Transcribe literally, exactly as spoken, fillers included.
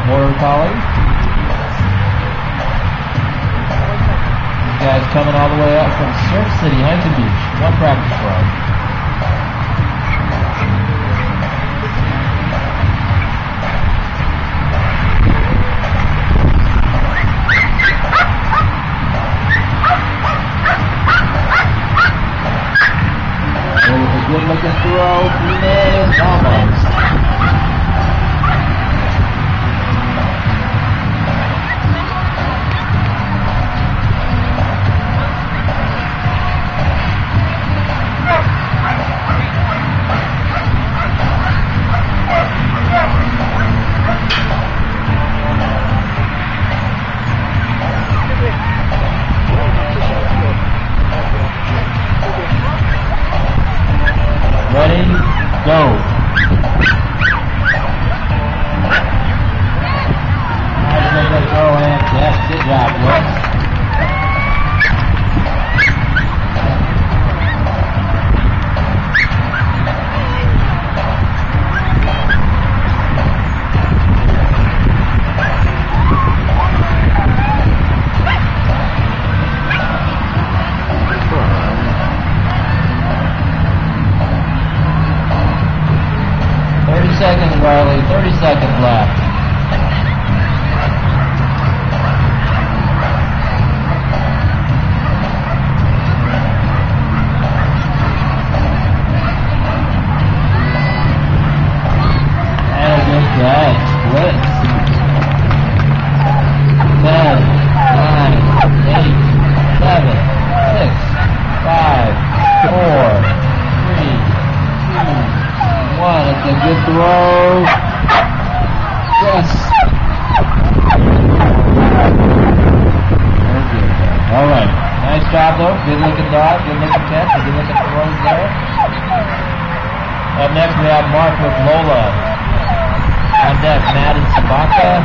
Border Collie. These guys coming all the way up from Surf City, Huntington Beach. One practice run. Good looking throw, three nails, almost. Ready, go. Nice make that throw in. Yes, good job, Blitz. thirty seconds, Riley. thirty seconds left. And a good catch. Blitz. ten, nine, eight, seven, six, five, four, three, two, one. It's a good throw. Yes. Very good. All right. Nice job, though. Good looking dog. Good looking catch. Good looking throws there. Up next, we have Mark with Lola. On deck, Matt and Sabaka.